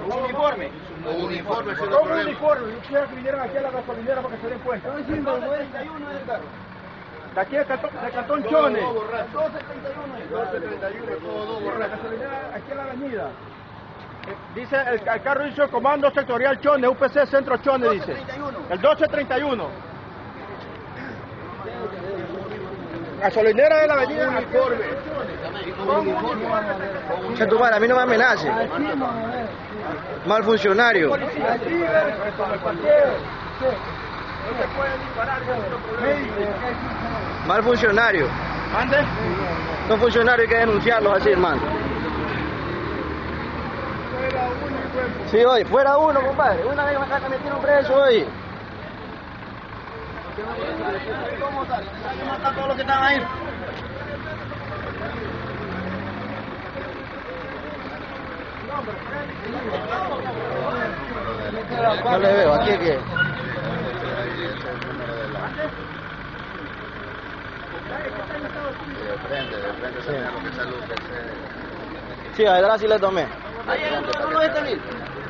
Un uniforme. Un uniforme, ese es el ¿Cómo un problema. uniforme? Yo quisiera que vinieran aquí a la gasolinera para que se den cuenta. Estoy diciendo, el 31 es el carro. De aquí de Cantón Chones. 1231, todo dos La borrachos. gasolinera aquí en la avenida. Dice, el carro dice Comando Sectorial Chones, UPC Centro Chones, dice. El 1231. Gasolinera de la avenida. Uniforme. Que tu madre, a mí no me amenace. Mal funcionario. No se puede disparar, no es problema. Mal funcionario. Mande. Son funcionarios, hay que denunciarlos así, hermano. Sí, hoy, fuera uno, compadre. Una vez acá me metieron preso hoy. ¿Cómo está? Hay que matar a todos los que están ahí. No le veo, aquí que. De frente se ve lo que salud, Sí, a Edra sí le tomé. Ahí no lo dejan ir.